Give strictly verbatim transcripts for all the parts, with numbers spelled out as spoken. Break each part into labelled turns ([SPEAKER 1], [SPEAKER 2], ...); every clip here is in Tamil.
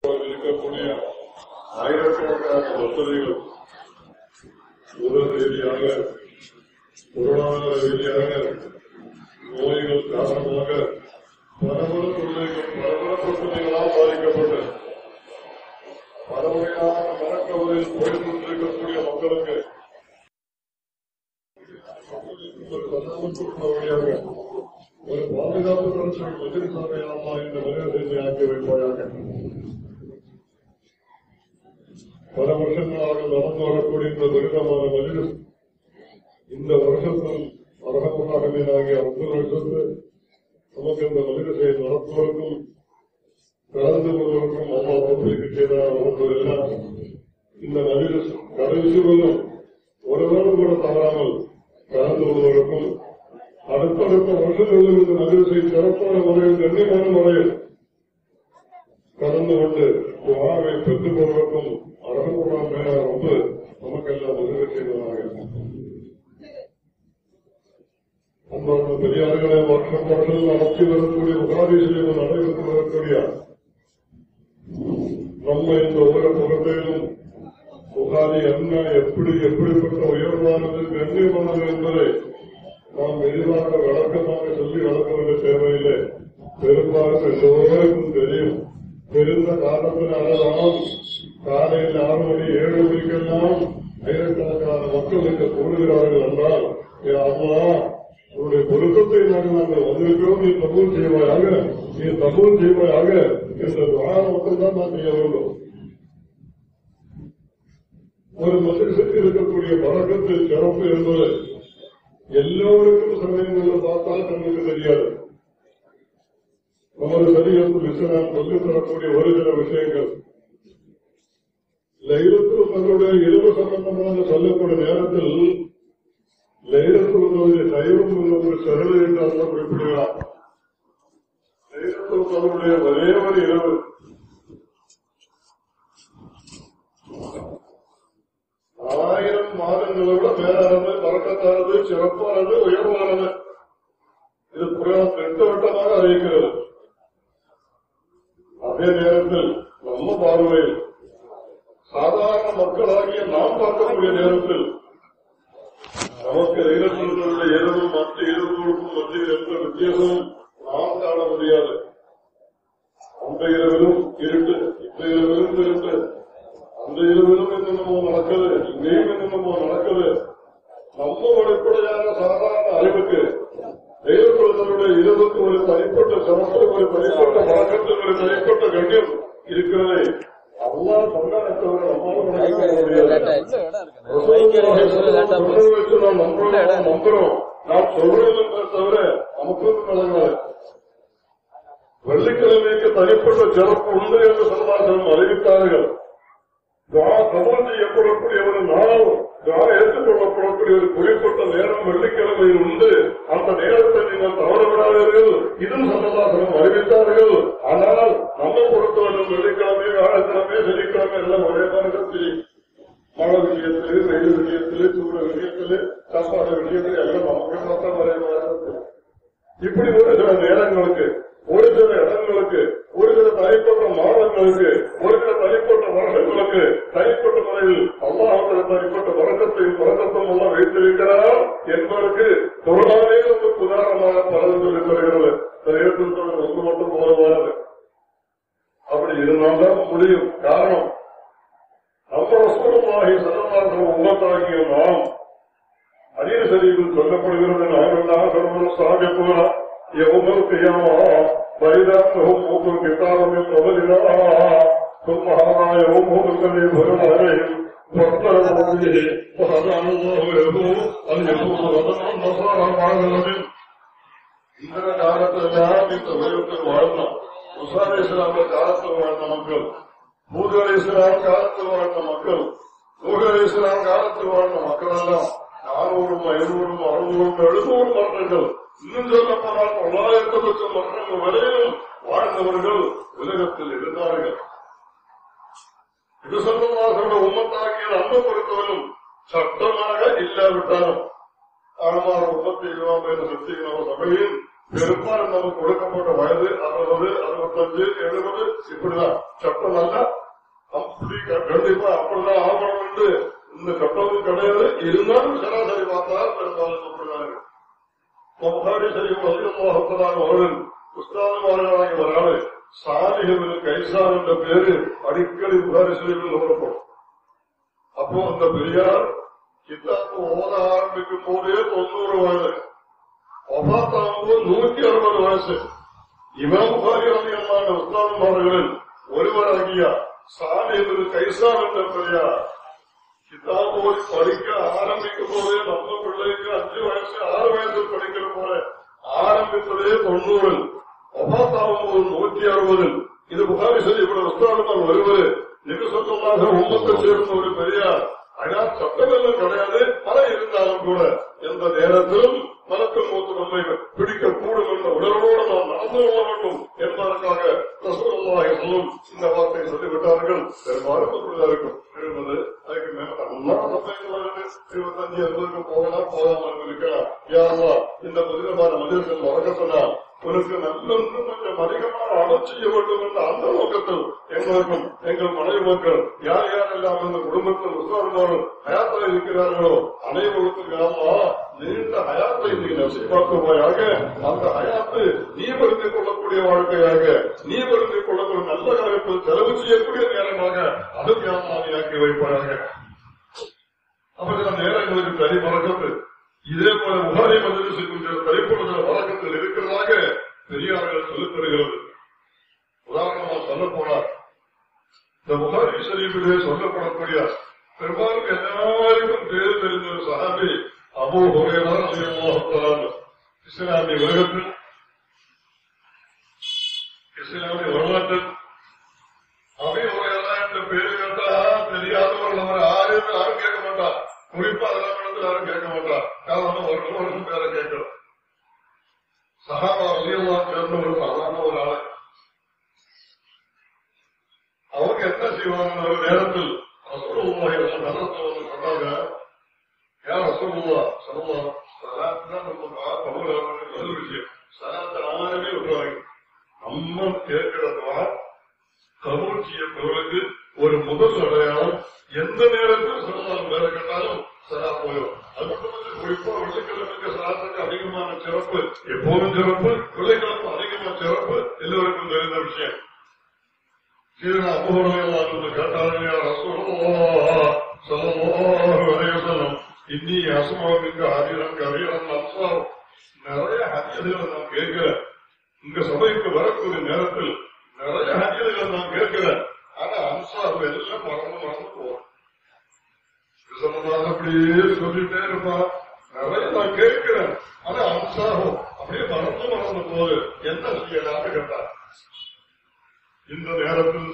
[SPEAKER 1] இருக்கக்கூடிய ஆயிரக்கணக்கான வசதிகள் உடல் ரீதியாக பொருளாதார ரீதியாக நோய்கள் காரணமாக பரவல தொழில்கள் பரவல பிரச்சனைகளால் பாதிக்கப்பட்டு பரவலையான மனக்கவலையில் போய்க் கொண்டிருக்கக்கூடிய மக்களுக்கு வழியாக ஒரு பாதுகாப்பு கருத்துகள் எதிர்பார்வையாமா இந்த நிறைவேற்றி ஆக்கி வைப்பாயாக. பல வருஷங்களாக நடந்து வரக்கூடிய இந்த விருதமான மனிதன் இந்த வருஷத்தில் அரகமுன்னாகவே ஒன்பது வருஷத்து நமக்கு இந்த மனிதத்தை நடத்துவதற்கும் கலந்து கொள்வதற்கும் அம்மா பொறுப்பிற்கு செய்தார். இந்த மனித கடைசி கொள்ளும் ஒரு நாள் கூட தவறாமல் கலந்து கொள்வதற்கும் அடுத்தடுத்த வருஷங்களில் இந்த மனிதத்தை சிறப்பான முறையில் கண்ணியமான முறையில் கலந்து கொண்டு வாழ்வை பெற்றுக் கொள்வதற்கும் அரகமுன்னா மேலாக வந்து நமக்கெல்லாம் உதவி செய்வதாக. அன்பான பெரியார்களை வருஷம் வருஷம் நடத்தி வரக்கூடிய உகாதீசிலும் நடைபெற்று வரக்கூடிய நம்ம இந்த உலக புகழ்களிலும் புகாரி என்ன எப்படி எப்படிப்பட்ட உயர்வானது கண்ணியமானது என்பதை நாம் எளிதாக விளக்கமாக சொல்லி வளர்க்க தேவையில்லை. பெரும்பாலும் எல்லோருக்கும் தெரியும். தெரிந்த காரணத்தினால்தான் காலையில் ஆறு மணி ஏழு மணிக்கெல்லாம் ஆயிரக்கணக்கான மக்கள் இங்கு கூடுகிறார்கள் என்றால் அம்மா உன்னுடைய பொருத்தத்தை நாங்கள் நாங்கள் வந்திருக்கிறோம், நீ கபூல் செய்வாயாக, நீ கபூல் செய்வாயாக என்ற துஆ மட்டும்தான் நான் செய்ய வேண்டும். ஒரு மனிதனுக்கு இருக்கக்கூடிய பழக்கத்தில் சிறப்பு என்பது எல்லோருக்கும் சமயங்களில் பார்த்தால் கண்ணுக்கு தெரியாது. நமது சரியத்தில் இஸ்லாம் சொல்லித் தரக்கூடிய ஒரு சில விஷயங்கள் லைலத்துல் கத்ருடைய இரவு சம்பந்தமாக சொல்லக்கூடிய நேரத்தில் லைலத்துல் கத்ருடைய கைரும் ஒரு சரடு என்று அல்ல குறிப்பிடுகிறார். லைலத்துல் கத்ருடைய ஒரே ஒரு இரவு ஆயிரம் மாதங்களை விட மேலானது, பறக்கத்தானது, சிறப்பானது, உயர்வானது. இது குர்ஆன் திட்டவட்டமாக அறிவிக்கிறது. அதே நேரத்தில் நம்ம பார்வையில் சாதாரண மக்களாகிய நாம் பார்க்கக்கூடிய நேரத்தில் நமக்கு லைலத்துல் இரவும் மற்ற இரவுகளுக்கும் மத்தியில் எந்த வித்தியாசமும் நாம் காண முடியாது. அந்த இரவிலும் இருட்டு, இந்த இரவிலும் இருட்டு, அந்த இரவிலும் என்னென்னமோ நடக்குது, இங்கேயும் என்னென்னமோ நடக்குது. நம்ம வெளிப்படையான சாதாரண அறிவுக்கு லைலத்துல் இரவுக்கு ஒரு தனிப்பட்ட சிறப்பு, ஒரு தனிப்பட்ட வழக்கத்தில் ஒரு தனிப்பட்ட கண்ணியம் இருக்கிறது. அல்லாஹ் சொன்னதை தவிர நம்மால் வச்சு நாம் நம்புறோம் நம்புறோம் நாம் சொல்றோம் தவிர நமக்கு நடக்காது. வெள்ளிக்கிழமைக்கு தனிப்பட்ட சிறப்பு உண்டு என்று சன்மார்க்கம் அறிவித்தார்கள். துஆ கபூல் செய்யப்படக்கூடிய ஒரு நாள், துஆ ஏற்றுக்கொள்ளப்படக்கூடிய ஒரு குறிப்பிட்ட நேரம் வெள்ளிக்கிழமையில் உண்டு. அந்த நேரத்தை நீங்கள் தவறவிடாதீர்கள். இதுவும் சன்மார்க்கம் அறிவித்தார்கள். ஆனால் நம்ம பொறுத்தவரை வெள்ளிக்கிழமை, வியாழக்கிழமை, சனிக்கிழமை எல்லாம் ஒரே மாதிரி மழை விஷயத்திலே, வெயில் விஷயத்திலே, சூட விஷயத்திலே, சாப்பாடு விஷயத்திலே எல்லாம் நமக்கு மட்டும் ஒரே மாதிரி. இப்படி ஒரு சில நேரங்களுக்கு, ஒரு சில இடங்களுக்கு, ஒரு சில தனிப்பட்ட மாதங்களுக்கு, ஒரு சில தனிப்பட்ட வருடங்களுக்கு தனிப்பட்ட முறையில் அல்லாஹ் தனிப்பட்ட வழக்கத்தையும் பழக்கத்தையும் எல்லாம் வைத்திருக்கிறார் என்பதற்கு குர்ஆனே ஒரு உதாரணமாக பலன் சொல்லி தருகிறது. நேரத்தில் ஒன்று மட்டும் போதுமானது. அப்படி இருந்தால்தான் முடியும். காரணம், நம்ம ரசூலுல்லாஹி ஸல்லல்லாஹு அலைஹி வஸல்லம் உம்மத்தாகிய நாம் ஹதீஸ் ஷரீஃபில் சொல்லப்படுகிறது. நாமெல்லாம் சர்வ சாபிகூன யௌமல் கியாமா பைதாஹும் மூதுல் கிதாபு மின் கபலினா ثم هذا يومهم الذي فرض عليهم واختلفوا فيه وهدانا الله له ان يكون غدا النصارى مع الذين இந்த காலத்தில்தான் இந்த உலகத்தில் வாழ்ந்தோம். முசா அலைஹிஸ்ஸலாம் காலத்தில் வாழ்ந்த மக்கள், மூசா அலைஹிஸ்ஸலாம் காலத்தில் வாழ்ந்த மக்கள், நூஹ் அலைஹிஸ்ஸலாம் காலத்தில் வாழ்ந்த மக்கள் எல்லாம் நானூறும் ஐநூறும் அறுநூறும் எழுநூறு வருடங்கள், இன்னும் சொல்ல போனால் தொள்ளாயிரத்து லட்சம் வருடங்கள் வரையிலும் வாழ்ந்தவர்கள் உலகத்தில் இருந்தார்கள். இது சொல்லமாக உம்மத்தாகிய அன்பு பொறுத்தவரும் சட்டமாக இல்லாவிட்டாலும் ஆழ்மார் உம்மத்தை சக்திகளோ சபையில் பெரும்பாலும் நமக்கு கொடுக்கப்பட்ட வயது அறுபது அறுபத்தஞ்சு எழுபது இப்படிதான் சட்டம் அல்ல. அப்படி கண்டிப்பா அப்படிதான் ஆகணும் என்று இந்த சட்டமும் கிடையாது. இருந்தாலும் சராசரி பார்த்தா பெரும்பாலும் அப்படிதான் இருக்கு. புகாரி சரிவு அதிகமாக அவர்கள் புஸ்தானமானவராகி வராது சாலிகள் கைசார் என்ற பேரு அடிக்கடி புகாரி சரிவில் ஓடப்படும். அப்போ அந்த பெரியார் கித்தாப்பு ஓத ஆரம்பிக்கும் போதே தொண்ணூறு வயது, ஒபாத்தாம்போது நூற்றி அறுபது வயசு. இமாம் புகாரி அதிகமான உஸ்தானமானவர்களில் ஒருவராகிய சாலிகள் கைசார் என்ற பெரியார் கித்தாபோடு படிக்க ஆரம்பிக்கும் போதே நம்ம பிள்ளைக்கு அஞ்சு வயசு ஆறு வயசு படிக்கிற போல ஆரம்பித்ததே தொண்ணூறு, ஒபாத்தாவும் போது நூற்றி அறுபது. இது புகாரி ஷரீஃபில் உஸ்தாதுமார் வருவது நிகழ்ச்சமாக உம்மத்தை சேர்ந்த ஒரு பெரியார். ஆனால் சட்டமெல்லாம் கிடையாது. பல இருந்தாலும் கூட எந்த நேரத்திலும் மலக்கள் மூத்து நம்மை பிடிக்கக்கூடும் என்ற உணர்வோடு நாம் நடந்து கொள்ள வேண்டும் என்பதற்காக ரசூலுல்லாஹி சொல்லும் இந்த வார்த்தையை சொல்லிவிட்டார்கள். பெரும்பாலும் அப்படிதான் இருக்கும். எழுபது அதுக்கு மேல எல்லா சமயங்களும் இருபத்தஞ்சு அறுபதுக்கு போகலாம், போகாமல் இருக்கலாம். யாரா இந்த புதினமான மனிதர்கள் வழக்கத்தினால் உனக்கு நல்ல கொஞ்சம் அதிகமாக அடம் செய்ய வேண்டும் என்ற அந்த நோக்கத்தில் எங்களுக்கும் எங்கள் மனைவி மக்கள் யார் யாரெல்லாம் இந்த குடும்பத்தில் உஸ்தாதுமார்கள் ஹயாத்தில் இருக்கிறார்களோ அனைவருக்கும் நீண்ட ஹயாத்தை நீ நசிப்பாக்குவாயாக. அந்த ஹயாத்து நீ வருந்திக் கொள்ளக்கூடிய வாழ்க்கையாக, நீ வருந்திக் கொள்ளக்கூடிய நல்ல காலத்தில் செலவு செய்யக்கூடிய நேரமாக அதுக்கு யாமானியாக்கி வைப்பாராக. அப்படிதான் நேரங்களுக்கு தனி வழக்கத்து இதே போல புகாரி மஜ்லிஸுக்கு தனிப்படுகிற வழக்கத்தில் இருக்கிறதாக பெரியார்கள் சொல்லித் தருகிறது. உதாரணமாக சொல்ல போனார், இந்த புகாரி ஷரீஃபிலே சொல்லப்படக்கூடிய பெரும்பாலும் எல்லாருக்கும் பேரு தெரிந்த ஒரு சஹாபி அபூ ஹுரைரா ரலியல்லாஹு தஆலா. இஸ்லாமிய உலகத்தில் இஸ்லாமிய வரலாற்றில் அபூ ஹுரைரா என்ற பேரு கேட்டா தெரியாதவர்கள் அவர் யாரும் யாரும் கேட்க மாட்டார். குறிப்பா அதெல்லாம் இடத்துல யாரும் கேட்க மாட்டார். காரணம் வருஷம் வருஷம் பேரை கேட்கிறோம். சஹாபா ரலியல்லாஹு சேர்ந்த ஒரு சாதாரண ஒரு ஆளு. அவங்க என்ன செய்வாங்க, ஒரு நேரத்தில் ரசூலுல்லாஹி ஸல்லல்லாஹு சொன்னாங்க, யா ரசூலுல்லாஹ் ஸல்லல்லாஹு நல்ல விஷயம் சலாத்தை ஆரவே விட்டுவாங்க. நம்ம கேட்கிறதா கபூல் செய்யப்படுவதற்கு ஒரு முதல் அடையாளம் எந்த நேரத்தில் சொல்லலாம் வேலை கேட்டாலும் சரா போயிடும். அது மட்டும் குறிப்பா வெள்ளிக்கிழமைக்கு சராத்துக்கு அதிகமான சிறப்பு, எப்போதும் சிறப்பு, வெள்ளிக்கிழமை அதிகமான சிறப்பு எல்லோருக்கும் தெரிந்த விஷயம். சீரா அபூஹுரைரா கேட்டார்கள், ரசூலுல்லாஹ் ஸல்லல்லாஹு அலைஹி வஸல்லம் இன்னி அஸ்மஉ மின்க ஹதீஸன் கஸீரன் அன்சார். நிறைய ஹதீஸ்களை நான் கேட்கிறேன். உங்க சபைக்கு வரக்கூடிய நேரத்தில் நிறைய ஹதீஸ்களை நான் கேட்கிறேன். ஆனா அன்சார் எல்லாம் மறந்து மறந்து போறேன். அப்படியே சொல்லிட்டே இருப்பான். நிறைய நான் கேட்கிறேன். ஆனா அன்சாரும் அப்படியே மறந்து மறந்து போது என்ன செய்யலாம்னு கேட்டார். இந்த நேரத்தில்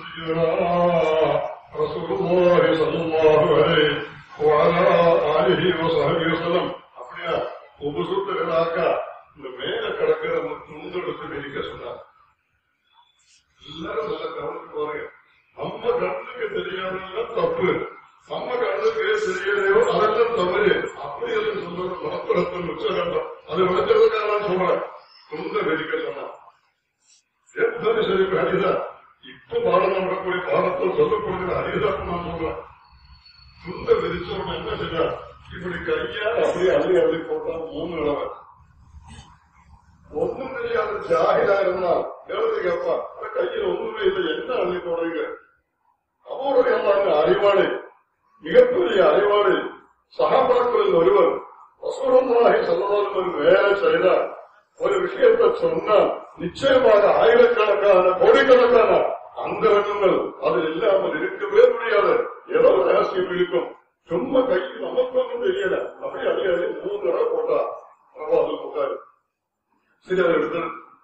[SPEAKER 1] ரசூலுல்லாஹி ஸல்லல்லாஹு அலைஹி வஆலிஹி வஸல்லம் அப்படியா உபசுத்தர்களாக இந்த மேல கிடக்கிற துண்டெடுத்து வெளிக்க சொன்னார். எல்லாரும் நல்ல கவனித்து போறீங்க. நம்ம கண்ணுக்கு தெரியாதெல்லாம் தப்பு, நம்ம கண்ணுக்கு தெரியலையோ அதெல்லாம் தவறு. அப்படி எல்லாம் சொல்றது மனப்படத்தில் உச்சகண்டம். அது விளைஞ்சதுக்காக நான் சொல்றேன். துண்டை வெளிக்க சொன்னான். எப்படி சரி அடிதான் இப்ப பாடம் நடக்கக்கூடிய பாடத்தில் சொல்லப்படுகிற அடிதான் நான் சொல்றேன். துண்டை விரிச்சவன என்ன செய்ய இப்படி கையால் அப்படியே அள்ளி அள்ளி போட்டா மூணு இளவ ஒன்னும் தெரியாத ஜாகிரா இருந்தா எழுதி கேட்பா கையில் ஒண்ணுமே இல்லை, என்ன அள்ளி போடுறீங்க? அவருடைய அறிவாளி, மிகப்பெரிய அறிவாளி, சஹாபாக்களில் ஒருவர். ரசூலுல்லாஹி ஸல்லல்லாஹு அலைஹி வஸல்லம் வேலை செய்தார். ஒரு விஷயத்தை சொன்னால் நிச்சயமாக ஆயிரக்கணக்கான கோடிக்கணக்கான அந்த ரகங்கள் அதில் இல்லாமல் இருக்கவே முடியாது. ஏதோ ரகசியம் இருக்கும். சும்மா கையில் நமக்கு தெரியல. அப்படி அழியாது மூணு தடவை போட்டா அதில் போட்டாரு. சிலர் எடுத்து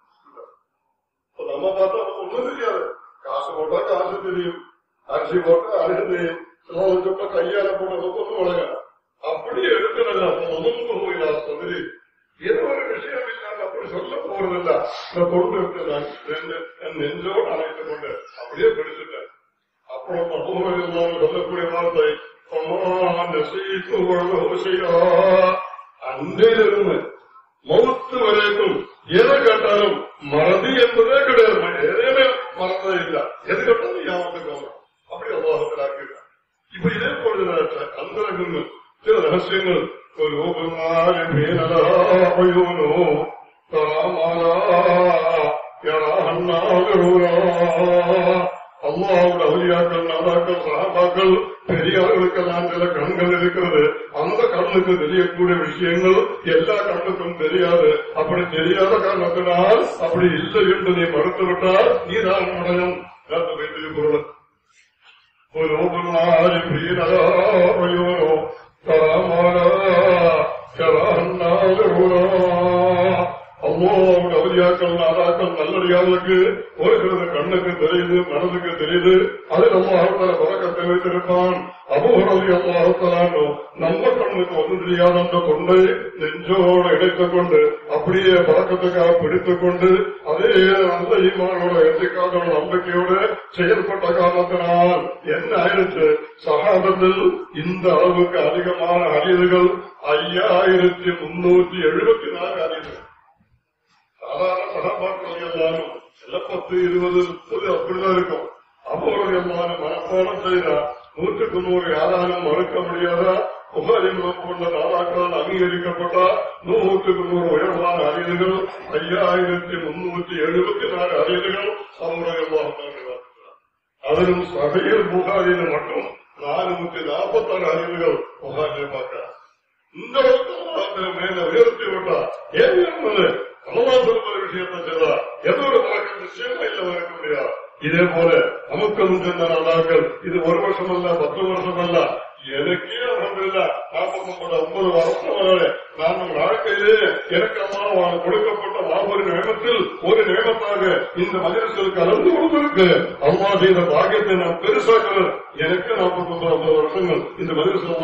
[SPEAKER 1] நம்ம பார்த்தா ஒண்ணும் தெரியாது. காசு போட்டா காசு தெரியும், அரிசி போட்டா அரிசி தெரியும், சொன்னா கையால போட்ட ஒன்றும் வழங்க. அப்படியே எடுக்கல ஒன்றும் போயிடா சொல்லி ஏதோ ஒரு விஷயம் இல்லாம அப்படி சொல்ல போறதில்ல. இந்த பொண்ணு ரெண்டு என் நெஞ்சோடு அழைத்துக் கொண்டு அப்படியே பிடிச்சிட்டேன். அப்புறம் அபூஹுரைரா சொல்லக்கூடிய வார்த்தை அன்றிலிருந்து மௌத்து வரைக்கும் எதை രഹസ്യങ്ങൾ அல்லாஹ்வுடைய அவுலியாக்கள் நாதாக்கள் சஹாபாக்கள் பெரியார்களுக்கெல்லாம் சில கண்கள் இருக்கிறது. அந்த கண்ணுக்கு தெரியக்கூடிய விஷயங்கள் எல்லா கண்ணுக்கும் தெரியாது. அப்படி தெரியாத காரணத்தினால் அப்படி இல்லை என்று நீ மறுத்துவிட்டால் நீதான் அடையும் வைத்திய பொருள் ஒரு அல்லாஹ்வுடைய அவுலியாக்கள் நாதாக்கள் நல்லடியார்களுக்கு ஒரு சிலது கண்ணுக்கு தெரியுது, மனதுக்கு தெரியுது. அதில் அல்லாஹ் பறக்கத்தை வைத்திருப்பான். அபூ ஹுரைரா ரலியல்லாஹு நம்ம கண்ணுக்கு ஒன்றும் தெரியாத அந்த கொண்டை நெஞ்சோடு இணைத்துக் கொண்டு அப்படியே பறக்கத்துக்காக பிடித்துக் கொண்டு அதே நல்ல ஈமானோட எதிர்கால நம்பிக்கையோடு செயல்பட்ட காரணத்தினால் என்ன ஆயிடுச்சு? சஹாபத்தில் இந்த அளவுக்கு அதிகமான ஹதீஸ்கள் ஐயாயிரத்தி முன்னூத்தி எழுபத்தி நாலு ஹதீஸ்கள். சாதாரண சஹாபாக்கள் எல்லாரும் எல்லாம் பத்து இருபது முப்பது அப்படிதான் இருக்கும். அவருடைய மனப்பாடம் செய்தா நூற்றுக்கு நூறு யாராலும் மறுக்க முடியாதா? புகாரிமுகம் கொண்ட நாதாக்களால் அங்கீகரிக்கப்பட்டா நூற்றுக்கு நூறு உயர்வான அறிவுகள் ஐயாயிரத்தி முன்னூத்தி எழுபத்தி நாலு அறிவுகள் அவருடைய அதிலும் சபையில் புகாரில் மட்டும் நானூத்தி நாற்பத்தி ஆறு அறிவுகள் புகாரில் பார்க்கிறார். இந்த அளவுக்கு மேல உயர்த்தி விட்டா ஏன் என்பது அல்லாஹ் சொல்ற விஷயத்தை செய்தா எதோ ஒரு பழக்கம் நிச்சயமா இல்ல இருக்க முடியாது. இதே போல நமக்கு சென்ற நாளாக்கள் இது ஒரு வருஷம் அல்ல, பத்து வருஷம் அல்ல, எனக்கே அல்ஹம்துலில்லாஹ் நாற்பத்தி ஒன்பது வருஷம் வரை நான் வாழ்க்கையிலே எனக்கு அம்மா கொடுக்கப்பட்ட மாபெரும் நேமத்தில் ஒரு நேமத்தாக இந்த மஜ்லிஸில் கலந்து கொண்டிருக்கு. அல்லாஹ் செய்த பாக்கியத்தை நான் பெருசாக்குறேன். எனக்கு நாற்பத்தி ஒன்பது வருஷங்கள் இந்த மஜ்லிஸில்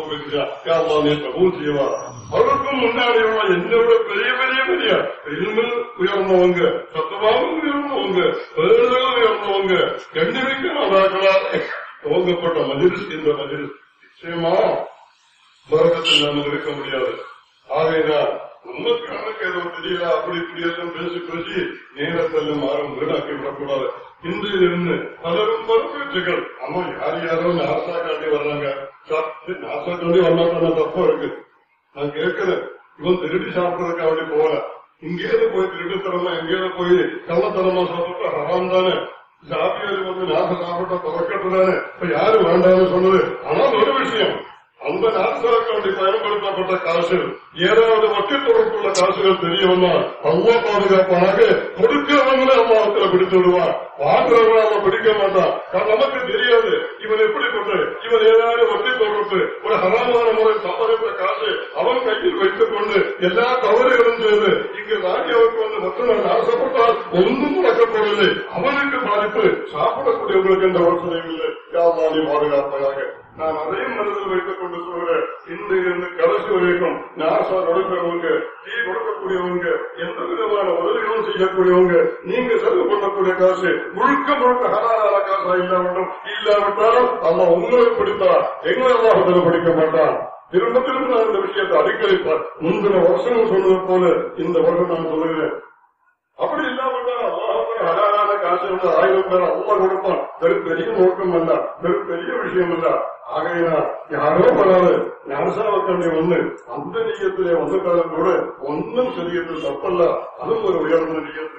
[SPEAKER 1] கபூல் செய்வா. அவருக்கும் முன்னாடி உள்ள என்னோட பெரிய பெரிய பெரிய இல்மில் உயர்ந்தவங்க, சத்தமாவும் உயர்ந்தவங்க, பேருதல் உயர்ந்தவங்க, கண்ணிமிக்க நாதாக்களால் துவங்கப்பட்ட மஜ்லிஸ் இந்த மஜ்லிஸ் நிச்சயமா பரக்கத்தில் நாம இருக்க முடியாது. ஆகையினால் நமக்கு கணக்கு ஏதோ தெரியல அப்படி இப்படி எல்லாம் பேசி பேசி நேரத்தெல்லாம் மாறும் வீடாக்கி விடக்கூடாது. இன்றிலிருந்து பலரும் பருப்பேற்றுகள் அம்மா யார் யாரோ நாசா காண்டி வர்றாங்க, நாசா காண்டி வரலாற்றான தப்பா இருக்கு. நான் கேட்கிறேன், இவன் திருடி சாப்பிடுறதுக்கு அப்படி போகல. இங்கேயாவது போய் திருட்டுத்தரமா எங்கேயாவது போய் கள்ளத்தனமா சாப்பிட்டா ஹராம் தானே. ஜாபியாரு வந்து நாச சாப்பிட்டா துறக்கட்டுதானே. இப்ப யாரு வேண்டாம்னு சொன்னது. ஆனால் ஒரு விஷயம், அந்த நாசாக்காண்டி பயன்படுத்தப்பட்ட காசு ஏதாவது வட்டி தொடர்புள்ள காசுகள் தெரியவன்னா அவ்வளோ பாதுகாப்பாக கொடுக்கிறவங்களே அம்மாவத்துல பிடித்து விடுவான். வாங்குறவங்க அவன் பிடிக்க மாட்டான். நமக்கு தெரியாது இவன் எப்படிப்பட்ட இவன் ஏதாவது வட்டி தொடர்பு ஒரு ஹராமான முறை சம்பாதித்த காசு அவன் கையில் வைத்துக் கொண்டு எல்லா தவறுகளும் செய்து இங்கு ராஜாவுக்கு வந்து மட்டும் நான் ஆசைப்பட்டால் ஒன்றும் நடக்கப்படவில்லை. அவனுக்கு பாதிப்பு, சாப்பிடக்கூடியவர்களுக்கு என்ற யோசனையும் இல்லை. யாவாதி பாதுகாப்பதாக நான் அதையும் மனதில் வைத்துக் கொண்டு சொல்கிறேன். இன்றிலிருந்து கடைசி வரைக்கும் நாசா கொடுக்கிறவங்க, டீ கொடுக்கக்கூடியவங்க, எந்த விதமான உதவிகளும் செய்யக்கூடியவங்க, நீங்க செலவு பண்ணக்கூடிய காசு முழுக்க முழுக்க ஹலாலான காசா இல்லாமட்டும் இல்லாவிட்டாலும் அல்ல உங்களுக்கு பிடித்தா எங்களை அல்லாஹ் படிக்க மாட்டான். திரும்ப திரும்ப நான் இந்த விஷயத்தை அடிக்கடிப்பார். முந்தின வருஷம் சொன்னது போல இந்த வருஷம் நான் சொல்லுகிறேன். அப்படி இல்லாமட்டால் அல்லாஹ் ஹலாலான காசு வந்து ஆயிரம் பேர் அல்லாஹ் கொடுப்பான். வெறும் பெரிய நோக்கம் அல்ல, வெறும் பெரிய விஷயம் இல்ல. ஆகையினா யாரோ வராது ஞானசாவக்கண்ணி ஒண்ணு அந்த நீயத்திலே வந்துட்டாலும் கூட ஒன்னும் சரியத்து தப்பல்ல. அதுவும் ஒரு உயர்ந்த நீயத்து.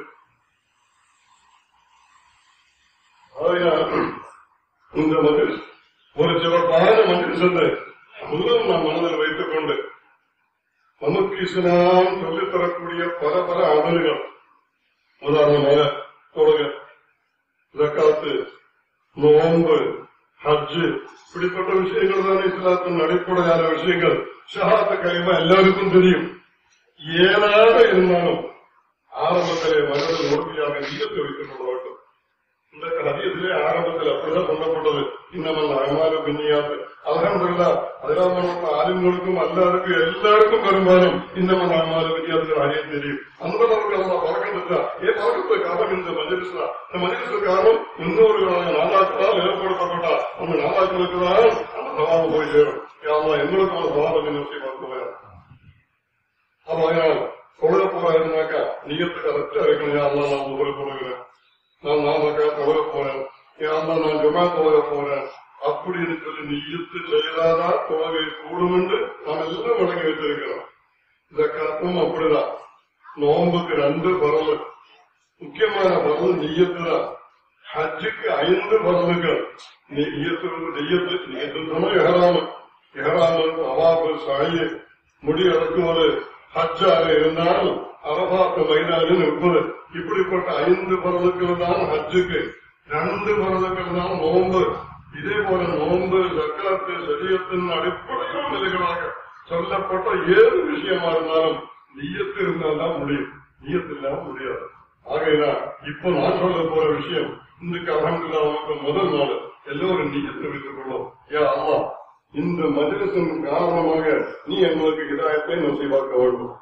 [SPEAKER 1] இந்த மஜ்லிஸ் ஒரு சிறப்பான மஜ்லிஸ் என்று முதலும் நாம் மனதில் வைத்துக் கொண்டு நமக்கு இஸ்லாம் சொல்லித்தரக்கூடிய பல பல அமல்கள், உதாரணமாக தொழுகை, ஜக்காத்து, நோன்பு, ஹஜ்ஜு, இப்படிப்பட்ட விஷயங்கள் தான் இஸ்லாத்தின் அடிப்படையான விஷயங்கள். ஷஹாத கலிமா எல்லாருக்கும் தெரியும். ஏனாக இருந்தாலும் ஆரம்பத்திலே மனதில் உறுதியாக நீயத்தை வைத்துக் கொள்ள வேண்டும். இந்த ஹதீஸிலே ஆரம்பத்தில் அப்படிதான் சொல்லப்பட்டது. இன்னமல் அமாலு பின்னியாத். அல்ஹம்துலில்லாஹ் அதெல்லாம் ஆலிம்களுக்கும் அல்லாருக்கும் எல்லாருக்கும் பெரும்பாலும் இன்னமல் அமாலு பின்னியாத் ஹதீஸ் தெரியும். அந்த அளவுக்கு அல்லாஹ் பரக்கத்துக்கா ஏன் பரக்கத்து காரணம் இந்த மஜ்லிஸ் தான். இந்த மஜ்லிஸ் காரணம் இன்னொரு நாளாக்களால் ஏற்படுத்தப்பட்ட அந்த நாளாக்களுக்கு தான் அந்த சவாபம் போய் சேரும். அல்லாஹ் எங்களுக்கு அந்த சவாபத்தை நிறுத்தி பார்க்க. ஆமாம், தொழில போறா இருந்தாக்கா நீயத்துக்கு கரெக்டா இருக்கணும். அல்லாஹ் நான் உங்களுக்கு கொடுக்கிறேன், நான் நாமக்கா தொழில போறேன், நான் ஜுமா தொழில போறேன், அப்படின்னு சொல்லி நீயத்து செய்யலாதான் தொகை கூடும் என்று நாம் எல்லாம் வழங்கி வைத்திருக்கிறோம். இந்த கருத்தும் அப்படிதான். நோம்புக்கு ரெண்டு பரவல், முக்கியமான பரவல் நீயத்து தான். ஹஜ்ஜுக்கு ஐந்து பரவல்கள். நீயத்து நீயத்து நீயத்து எஹராம எஹராமன் அவாபு சாயி முடி அடக்குவது ஹஜ்ஜாக இருந்தால் அரபாத்து மைதானில் நிற்பது. இப்படிப்பட்ட ஐந்து பரவல்கள் தான் ஹஜ்ஜுக்கு. ரெண்டு பரவல்கள் தான் நோம்பு. இதே போல நோம்பு ஜக்காத்து சரியத்தின் அடிப்படையான நிலைகளாக சொல்லப்பட்ட ஏழு விஷயமா இருந்தாலும் நீயத்து இருந்தால்தான் முடியும், நீயத்து இல்லாம முடியாது. ஆகையினால் இப்ப நான் சொல்ல போற விஷயம் இன்னைக்கு அல்ஹம்துலில்லாஹ் முதல் நாள் எல்லோரும் நீயத்தை வைத்துக் கொள்ளும். யா அல்லாஹ், இந்த மஜ்லிஸின் காரணமாக நீ எங்களுக்கு ஹிதாயத்தை நசீபாக்க வேண்டும்.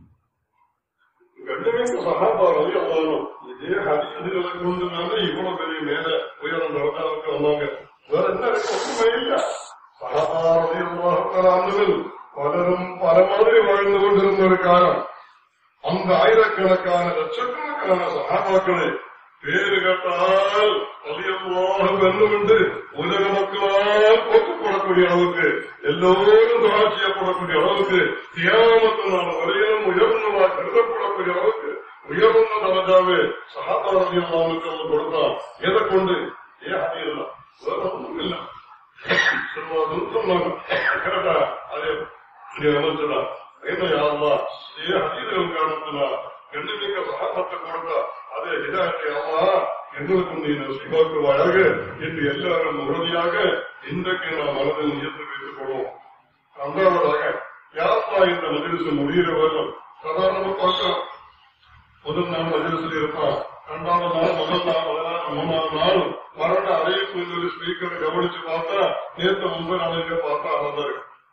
[SPEAKER 1] கண்ணியமிக்க சஹாபா ரலியல்லாஹு அன்ஹும் இதே ஹதீஸ்களை கொண்டு நாம இவ்வளவு பெரிய மேல உயரம் நடத்தாவுக்கு வந்தாங்க. வேற என்ன ஒன்றுமே இல்ல. சஹாபா ரலியல்லாஹு அன்ஹும் பலரும் பல மாதிரி வாழ்ந்து கொண்டிருந்த ஒரு காலம். அந்த ஆயிரக்கணக்கான லட்சக்கணக்கான சஹாபாக்களை பேரு கேட்டால் ரலியல்லாஹு அன்ஹு என்று உலக மக்களால் போற்றப்படக்கூடிய அளவுக்கு, எல்லோரும் துஆ செய்யப்படக்கூடிய அளவுக்கு, கியாமத் நாள் வரையிலும் உயர்ந்ததாக கருதப்படக்கூடிய அளவுக்கு உயர்ந்த தரஜாவே சஹாபா ரலியல்லாஹு அன்ஹு கொடுத்தார். எதை கொண்டு? ஏ ஹதீஸ் வேற ஒன்றும் இல்லை. சொன்னாங்க கரெக்டா அதே அமைச்சரா என்ன யாருலா ஏ ஹதீஸ்கள் காரணத்தினா கண்ணிமிக்க சஹாபத்தை கொடுத்தா அதே ஹிதாயத்தை அம்மா எங்களுக்கு நீ நசீபாக்குவாயாக என்று எல்லாரும் உறுதியாக இன்றைக்கு நாம் மனதில் நியத்து வைத்துக் கொள்வோம். இரண்டாவதாக யாருலா இந்த மஜ்லிஸ் முடிகிற வரலாம் சாதாரண பார்க்கலாம். முதல் நாள் மஜ்லிஸில் இருப்பான், இரண்டாவது நாள் முதல் நாள் முதலாவது மூணாவது நாள் மரண அறிவிப்பு சொல்லி ஸ்பீக்கரை கவனிச்சு பார்த்தா நேற்று முன்பு நாளைக்கு பார்த்தா ஆனந்தாரு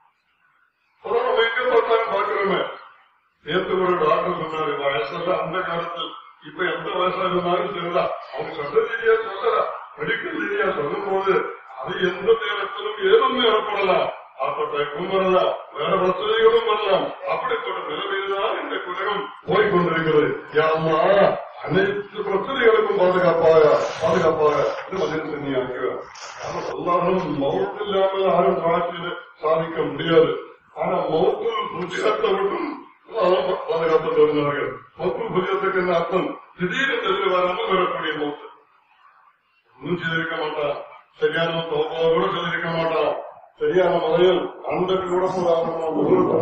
[SPEAKER 1] வைக்க பார்த்தாலும் பார்க்கிறோமே. நேற்று ஒரு டாக்டர் சொன்னாரு வயசுல அந்த காலத்தில் இப்ப எந்த வயசாக இருந்தாலும் தெரியல, அவங்க சட்ட ரீதியா சொல்லல, மெடிக்கல் ரீதியா சொல்லும் போது அது எந்த நேரத்திலும் ஏதும் ஏற்படலாம், ஆப்பட்டாக்கும் வரலாம், வேற பிரச்சனைகளும் வரலாம். அப்படிப்பட்ட நிலைமையில்தான் இந்த உலகம் போய்கொண்டிருக்கிறது. யாருமா அனைத்து பிரச்சனைகளுக்கும் பாதுகாப்பாக பாதுகாப்பாக மனிதன் ஆகிறார். எல்லாரும் மௌத்து இல்லாமல் யாரும் காட்சியில சாதிக்க முடியாது. ஆனா மௌத்து புஜகத்தை விட்டும் பாதுகாப்பு தருகிறார்கள். மௌத்து புஜகத்துக்கு என்ன அர்த்தம்? திடீர்னு தெரிய வராமல் வரக்கூடிய மௌத்து. இன்னும் செய்திருக்க மாட்டான், சரியான தோப்பாவை கூட செய்திருக்க மாட்டான், சரியான முறையில் அன்றைக்கு கூட போதாமல்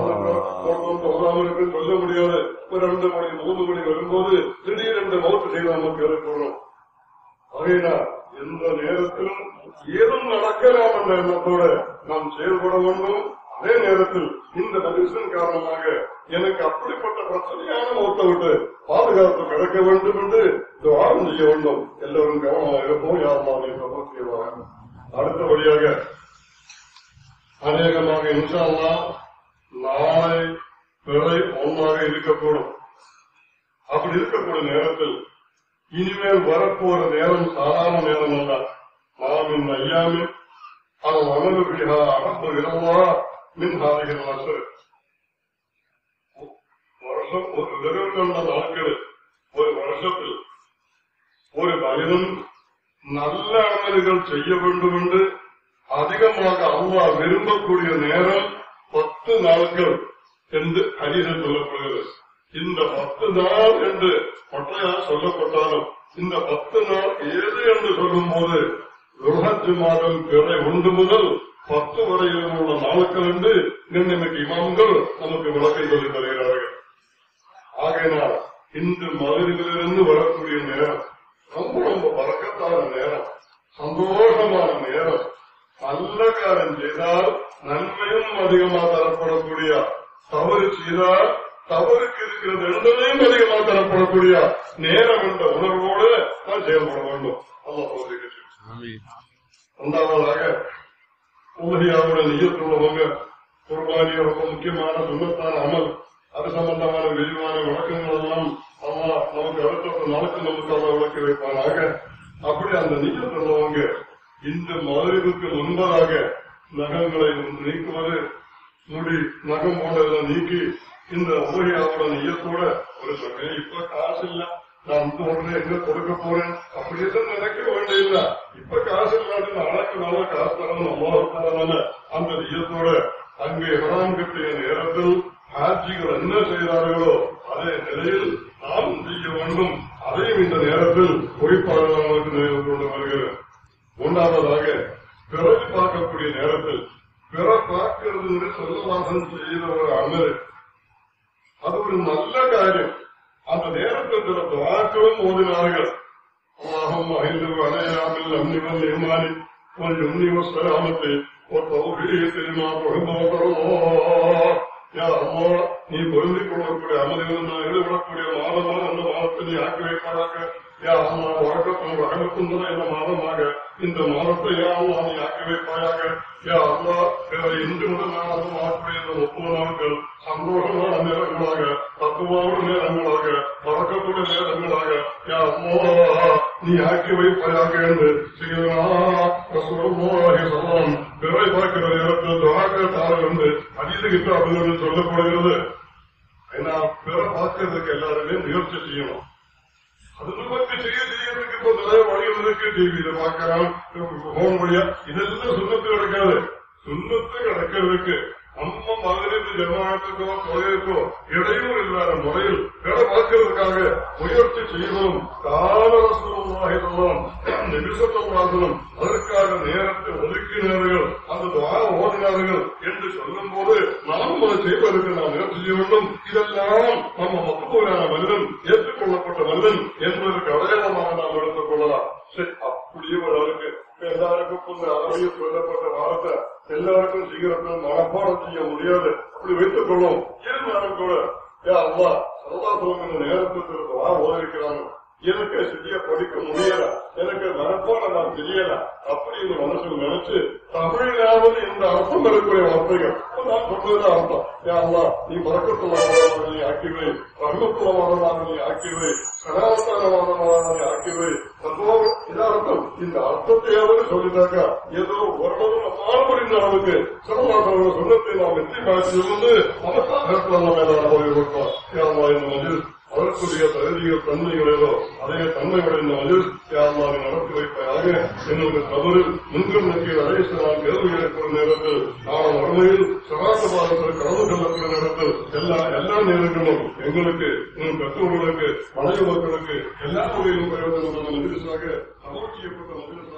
[SPEAKER 1] இருக்கு சொல்ல முடியாது. ஒரு ரெண்டு மணி மூணு மணி வரும்போது திடீரென்று மௌத்து செய்து நமக்கு ஏற்படும். ஆகையினா எந்த நேரத்திலும் ஏதும் நடக்கலாம் என்ற எண்ணத்தோடு நாம் செயல்பட வேண்டும். அதே நேரத்தில் இந்த மஜ்லிஸின் காரணமாக எனக்கு அப்படிப்பட்ட பிரச்சனையான மௌத்தை விட்டு பாதுகாப்பு கிடைக்க வேண்டும் என்று துஆ செய்ய வேண்டும். எல்லோரும் கவனமாக இருப்போம். யா அல்லாஹ் கபூல் செய்வாயாக. அடுத்தபடியாக அநேகமாக இன்ஷா அல்லாஹ் நாளை பிறை ஒன்றாக இருக்கக்கூடும். அப்படி இருக்கக்கூடிய நேரத்தில் இனிமேல் வரப்போற நேரம் சாதாரண நேரம் அல்ல. நாமின் ஐயாமின் அது அமலு பிஹா அஹப்பு இலல்லா மின் ஹாதிஹில் அஸ்ர். வருஷம் ஒரு விரல்கொண்ட நாட்கள் ஒரு வருஷத்தில் ஒரு மனிதன் நல்ல அமல்கள் செய்ய வேண்டும் என்று அதிகமாக அல்லாஹ் விரும்பக்கூடிய நேரம் பத்து நாட்கள் என்று ஹதீஸில் சொல்லப்படுகிறது. இந்த பத்து நாள் என்று ஒற்றையால் சொல்லப்பட்டாலும் இந்த பத்து நாள் ஏது என்று சொல்லும் போது துல்ஹஜ் மாதம் பிறை ஒன்று முதல் பத்து வரையிலும் உள்ள நாட்கள் என்று நிர்ணயிக்க இமாம்கள் நமக்கு விளக்கை சொல்லி தருகிறார்கள். ஆகையினால் இன்று மகிழ்விலிருந்து வரக்கூடிய நேரம் ரொம்ப ரொம்ப பறக்கத்தான நேரம், சந்தோஷமான நேரம். நல்ல காரியம் செய்தால் நன்மையும் அதிகமாக தரப்படக்கூடிய, தவறு செய்தால் தவறுக்கு இருக்கிறது என்பதையும் அதிகமாக தரப்படக்கூடிய நேரம் என்ற உணர்வோடு நான் செயல்பட வேண்டும். அல்லாஹ் தௌஃபீக் செய்வானாக. இரண்டாவதாக உலகியாவுடன் நியத்துள்ளவங்க குர்பானிய ரொம்ப முக்கியமான சுன்னத்தான அமல், அது சம்பந்தமான விரிவான விளக்கங்கள் எல்லாம் அல்லாஹ் நமக்கு அடுத்த நாளுக்கு நமக்கு அல்லாஹ் விளக்கி வைப்பானாக. அப்படி அந்த நியத்துள்ளவங்க இந்த மகரிபுக்கு முன்பதாக நகங்களை நீக்குவது, முடி நகம் போன்றதெல்லாம் நீக்கி இந்த உலகியாவோட நியத்தோட ஒரு சொன்னேன். இப்ப காசு இல்ல, நான் இந்த உடனே எங்க கொடுக்க போறேன் அப்படியெல்லாம் நினைக்க வேண்டியதில்லை. இப்ப காசு இல்லாட்டி நாளைக்கு நாள காசு தரணும் அம்மாவுக்கான அந்த நியத்தோட அங்கே இஹ்ராம் கட்டிய நேரத்தில் ஹாஜிகள் என்ன செய்கிறார்களோ அதே நிலையில் நாம் செய்ய வேண்டும். அதையும் இந்த நேரத்தில் குறிப்பாக நமக்கு நினைவு கொண்டு வருகிறேன். மூன்றாவதாக பிறகு பார்க்கக்கூடிய நேரத்தில் பிற பார்க்கிறது சொல்லவாசம் செய்த ஒரு அமர், அது ஒரு நல்ல காரியம். அந்த நேரத்தில் சில துவாக்களும் ஓதினார்கள். அல்லாஹும் ஐந்து அலையாமல் அம்னிவன் நிர்மாணி கொஞ்சம் உன்னிவ சலாமத்தை தெரியுமா அம்மா நீ பொருந்திக் கொள்ளக்கூடிய அமல்கள் நான் எழுதப்படக்கூடிய மாதமாக அந்த மாதத்தை நீ ஆக்கி வைப்பாராக. யா அம்மா வழக்கத்தும் வழக்கத்தும் இந்த மாதமாக இந்த மாதத்தை யா அம்மா நீ ஆக்கி வைப்பாயாக. யா அம்மா இன்று முதல் நாளாக ஆக்கக்கூடிய இந்த முப்பது நாட்கள் சந்தோஷமான நேரங்களாக, தத்துவான நேரங்களாக, வழக்கத்துடைய நேரங்களாக யா அம்மா நீ ஆக்கி வைப்பாயாக என்று சொல்லலாம். பிறை பார்க்கிற நேரத்தில் துவாக்கத்தாரர் என்று அதிக அப்படின்னு சொல்லப்படுகிறது. ஏன்னா பிற பார்க்கறதுக்கு எல்லாருமே முயற்சி செய்யணும். அது பற்றி செய்ய செய்யறதுக்கு இப்போ நிறைய வழிகள் இருக்கு. டிவியில பார்க்கலாம், போன் வழியா, இதெல்லாம் சுண்ணத்து கிடைக்காது. சுண்ணத்து கிடைக்கிறதுக்கு நம்ம மகளிர் ஜனநாயகத்துக்கோ தொழிலுக்கோ இடையூறு இல்லாத முறையில் வேலை பார்க்கிறதுக்காக முயற்சி செய்வதும் காலரசம் நிமிஷத்தம் அதற்காக நேரத்தை ஒதுக்கினார்கள், அந்த துவா ஓதினார்கள் என்று சொல்லும் போது நாம் அதை செய்வதற்கு நாம் முயற்சி செய்ய வேண்டும். இதெல்லாம் நம்ம மொத்தமான மனிதன் ஏற்றுக்கொள்ளப்பட்ட மனிதன் என்பதற்கு அடையாளமாக நாம் எடுத்துக் கொள்ளலாம். சரி, அப்படியே ஒரு ஆளுக்கு எல்லாருக்கும் இந்த அளவில் சொல்லப்பட்ட வார்த்தை எல்லாருக்கும் சீக்கிரத்தில் மனப்பாடம் செய்ய முடியாது. அப்படி வைத்துக் கொள்ளும். இருந்தாலும் கூட ஏ அம்மா சர்வாசலம் இந்த நேரத்துக்கு வா ஓதிருக்கிறாங்க, எனக்கு சரியா படிக்க முடியல, எனக்கு மனப்பாடம் நான் தெரியல அப்படின்னு மனசுல நினைச்சு தமிழாவது இந்த அர்த்தம் இருக்கக்கூடிய வார்த்தைகள் நான் சொல்றது அர்த்தம். ஏ அம்மா நீ பறக்கத்துவமான நீ ஆக்கிவை, பர்மத்துவமான நீ ஆக்கிவை, சனாதனமான நீ ஆக்கிவை, தத்துவம் இதான் அர்த்தம். இந்த அர்த்தத்தையாவது சொல்லிட்டாக்கா ஏதோ ஓரளவு நம்மால் முடிந்த அளவுக்கு சர்வாசன சொன்னத்தை நாம் வெற்றி காட்சியிலிருந்து நமக்காக மேலான போயிருக்கோம். ஏ அம்மா இந்த மதில் அதற்குரிய தகுதிகள் தன்மைகளோ அதே தன்மைகளை இந்த மதில் யாருமாறு நடத்தி வைப்பதாக என்னுடைய தவறு முன்கும் நோக்கிய அழைசனால் கேள்வி ஏற்படும் நேரத்தில் நாம் உடமையில் சராசபாதத்தில் கலந்து கொள்ளக்கூடிய நேரத்தில் எல்லா எல்லா நேரங்களும் எங்களுக்கு பெற்றோர்களுக்கு மனைவி மக்களுக்கு எல்லா வகையிலும் பிரயோஜனம் மகிழ்ச்சியாக சமூக செய்யப்பட்ட மகிழ்ச்சி